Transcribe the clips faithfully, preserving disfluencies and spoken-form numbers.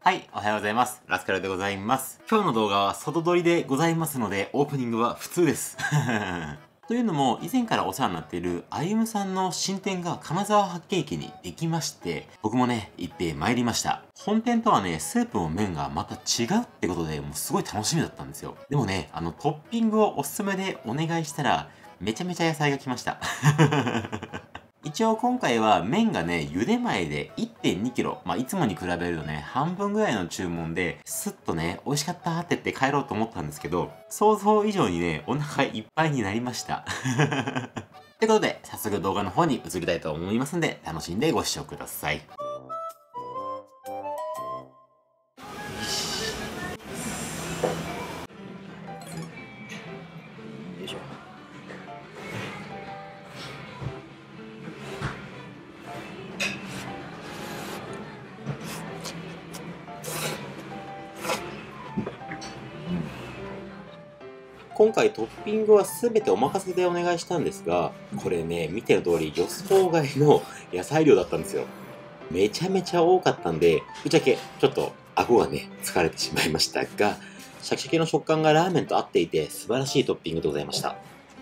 はい、おはようございます。ラスカルでございます。今日の動画は外撮りでございますので、オープニングは普通です。というのも、以前からお世話になっているあゆむさんの新店が金沢八景駅にできまして、僕もね、行って参りました。本店とはね、スープの麺がまた違うってことで、もうすごい楽しみだったんですよ。でもね、あのトッピングをおすすめでお願いしたら、めちゃめちゃ野菜が来ました。一応今回は麺がね、茹で前で いってんにキロ。まあ、いつもに比べるとね、半分ぐらいの注文で、スッとね、美味しかったって言って帰ろうと思ったんですけど、想像以上にね、お腹いっぱいになりました。ってことで、早速動画の方に移りたいと思いますんで、楽しんでご視聴ください。よいしょ。今回トッピングは全てお任せでお願いしたんですが、これね、見ての通り予想外の野菜量だったんですよ。めちゃめちゃ多かったんで、ぶっちゃけちょっと顎がね、疲れてしまいましたが、シャキシャキの食感がラーメンと合っていて素晴らしいトッピングでございました。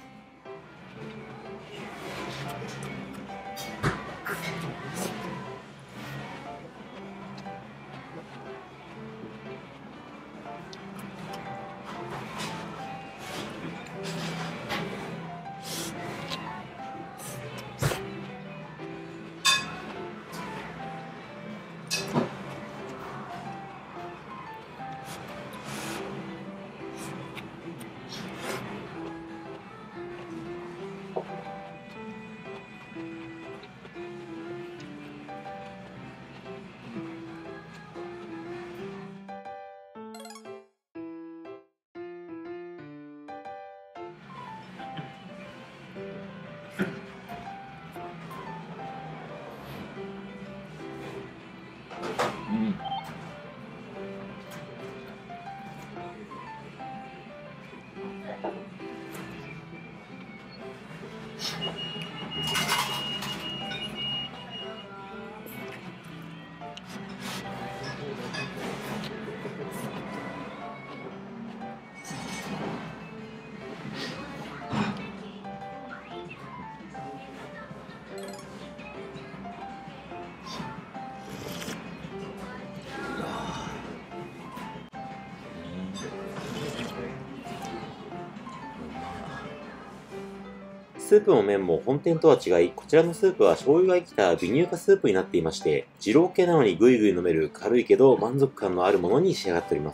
うん。スープも麺も本店とは違い、こちらのスープは醤油が生きた微乳化スープになっていまして、二郎系なのにぐいぐい飲める軽いけど満足感のあるものに仕上がっております。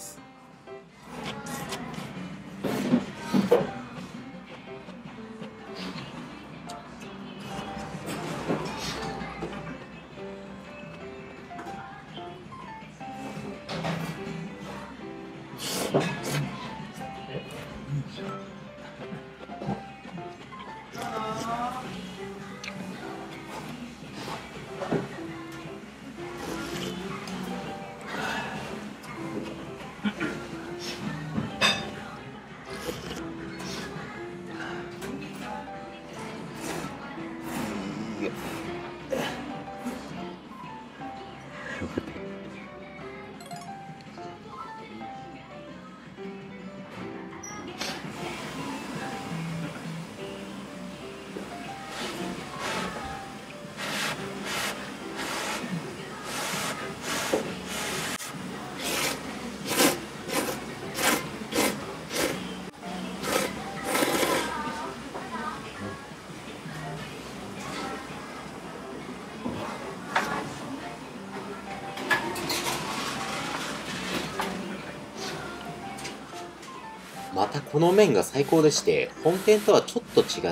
またこの麺が最高でして、本店とはちょっと違って、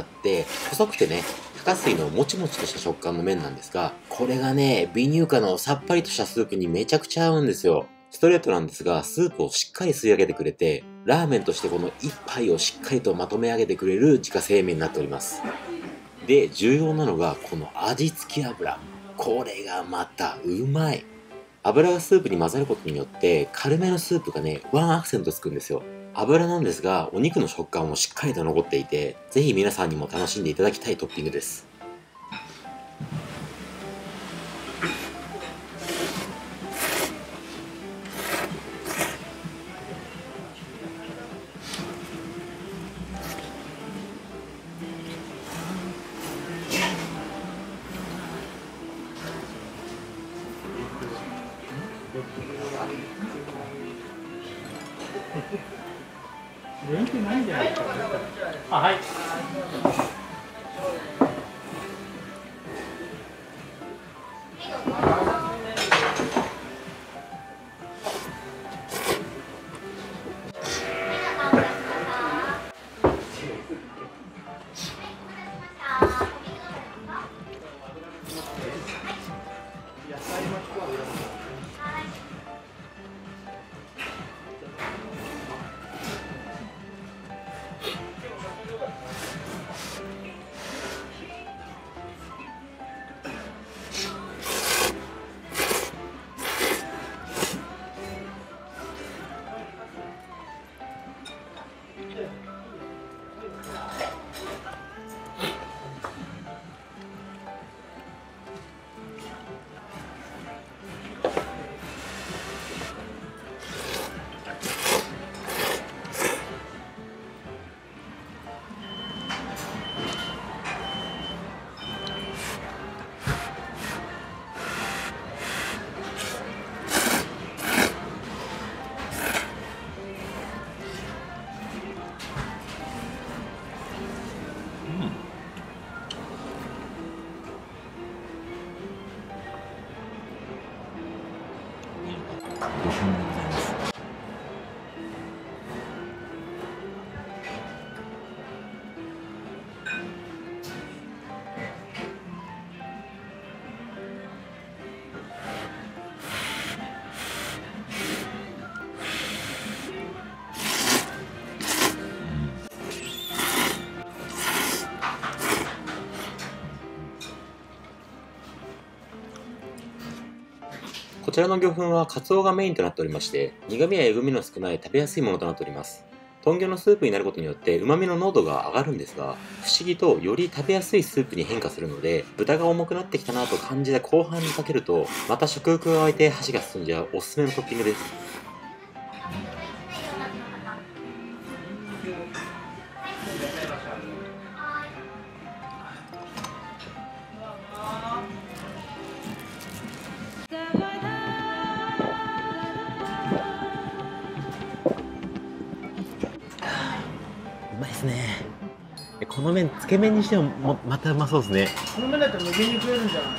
細くてね、高水のもちもちとした食感の麺なんですが、これがね、微乳化のさっぱりとしたスープにめちゃくちゃ合うんですよ。ストレートなんですが、スープをしっかり吸い上げてくれて、ラーメンとしてこの一杯をしっかりとまとめ上げてくれる自家製麺になっております。で、重要なのがこの味付き油。これがまたうまい。油がスープに混ざることによって軽めのスープがね、ワンアクセントつくんですよ。油なんですが、お肉の食感もしっかりと残っていて、ぜひ皆さんにも楽しんでいただきたいトッピングです。 電気ないんじゃないですか。あ、はい。 ごふんでございます。こちらの魚粉はカツオがメインとなっておりまして、苦味やえぐみの少ない食べやすいものとなっております。豚魚のスープになることによって旨味の濃度が上がるんですが、不思議とより食べやすいスープに変化するので、豚が重くなってきたなと感じた後半にかけると、また食欲が湧いて箸が進んじゃうおすすめのトッピングです。うまいですね。この麺つけ麺にしてももまたうまそうですね。 この麺だったら無限に食えるんじゃない？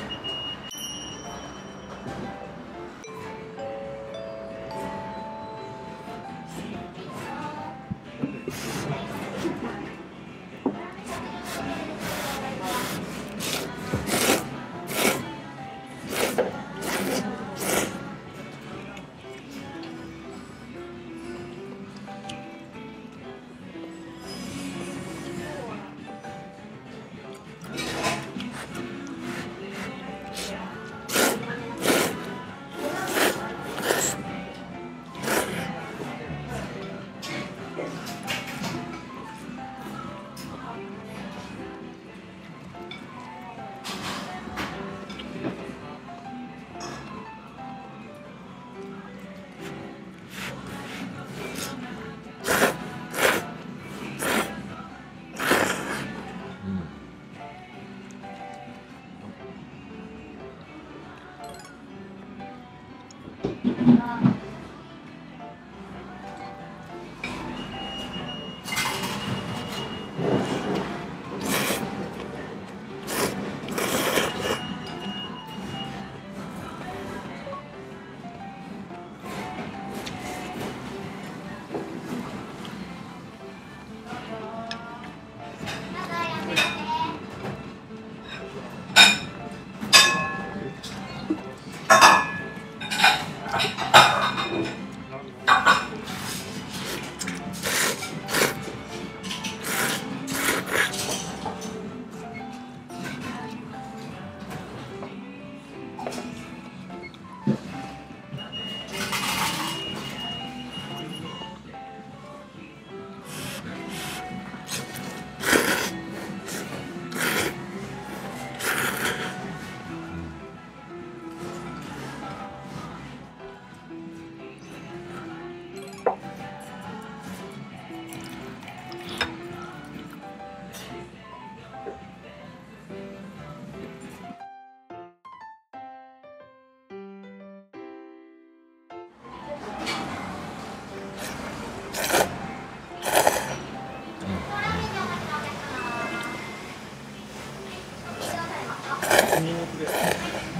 ニンニクです。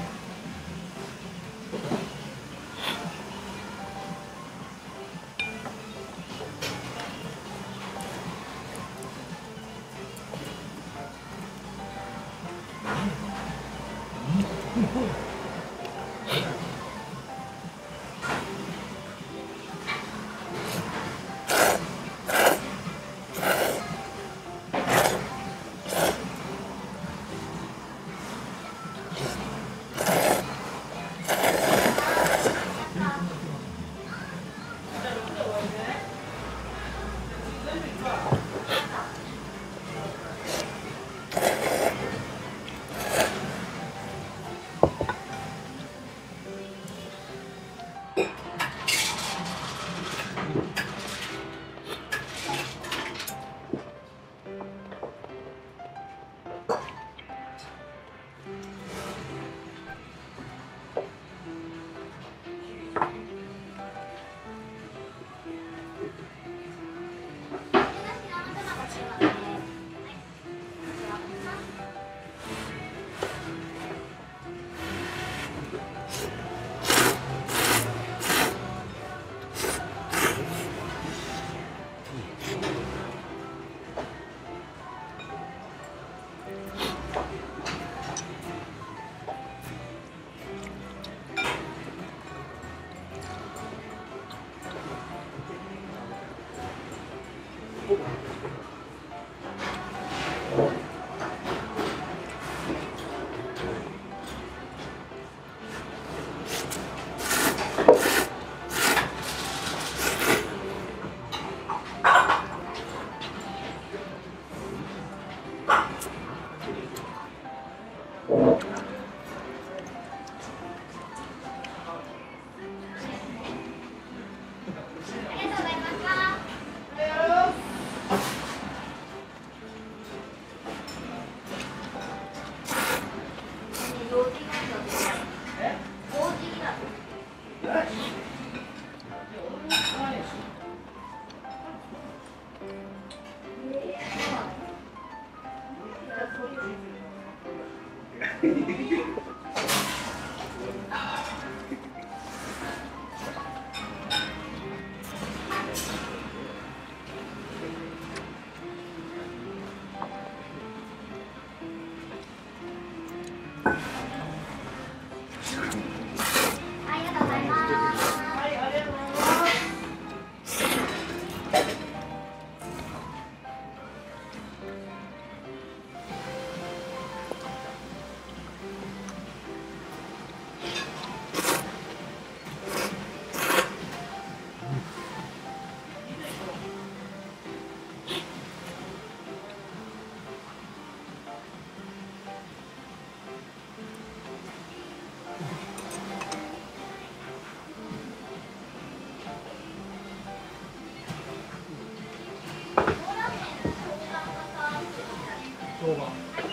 動画。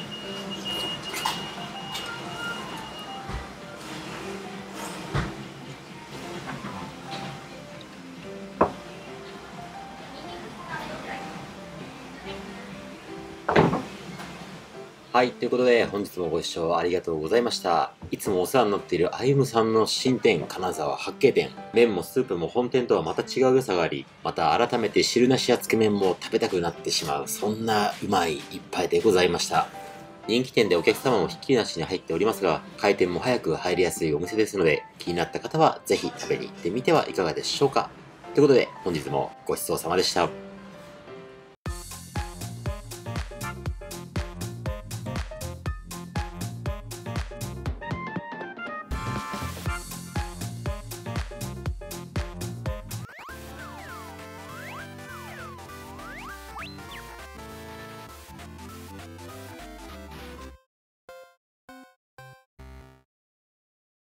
はい、ということで本日もご視聴ありがとうございました。いつもお世話になっているあゆむさんの新店金沢八景店。麺もスープも本店とはまた違う良さがあり、また改めて汁なしやつけ麺も食べたくなってしまう、そんなうまい一杯でございました。人気店でお客様もひっきりなしに入っておりますが、開店も早く入りやすいお店ですので、気になった方はぜひ食べに行ってみてはいかがでしょうか。ということで本日もごちそうさまでした。